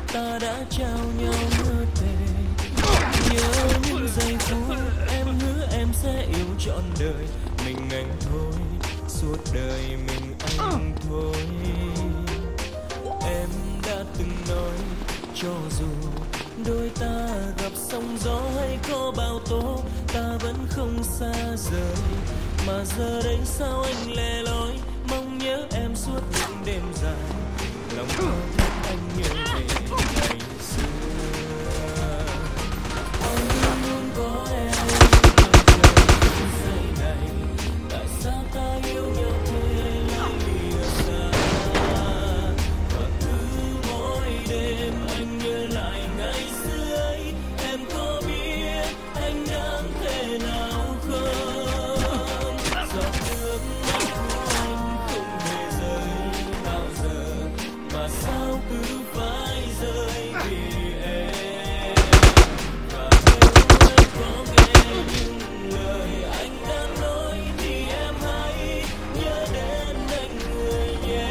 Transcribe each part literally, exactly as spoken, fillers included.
ta đã trao nhau như thề. Nhớ những giây phút em hứa em sẽ yêu trọn đời mình anh thôi, suốt đời mình anh thôi. Em đã từng nói cho dù đôi ta gặp sóng gió hay có bao tố, ta vẫn không xa rời. Mà giờ đây sao anh lẻ loi, mong nhớ em suốt những đêm dài, lòng thao thức anh nhớ về ngày xưa. Anh luôn luôn có em trong trời giây này, tại sao ta yêu nhau thế lại lìa xa. Và cứ mỗi đêm anh nhớ lại ngày xưa ấy, em có biết anh đang thế nào không? Giọt nước mắt của anh không hề rơi bao giờ, mà sao cứ phải rơi vì em. Và nếu em có nghe những lời anh đang nói thì em hãy nhớ đến anh người nhé.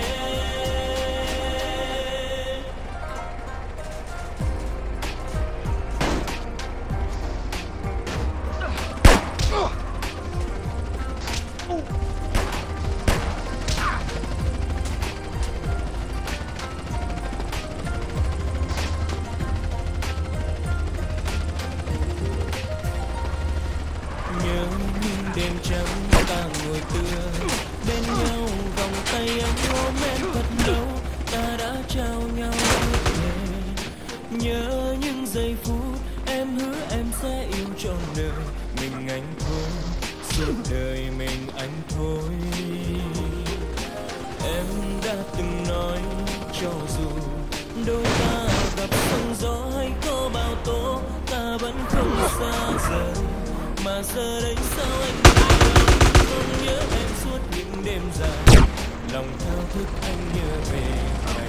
Nhớ những đêm trắng ta ngồi tựa bên nhau, vòng tay ấm ôm em thật lâu, ta đã trao nhau ước thề. Nhớ những giây phút em hứa em sẽ yêu trọn đời mình anh thôi, suốt đời mình anh thôi. Em đã từng nói cho dù đôi ta gặp sóng gió hay có bao tố, ta vẫn không xa rời. Mà giờ đây sao anh không nhớ em suốt những đêm dài, lòng thao thức anh nhớ về ngày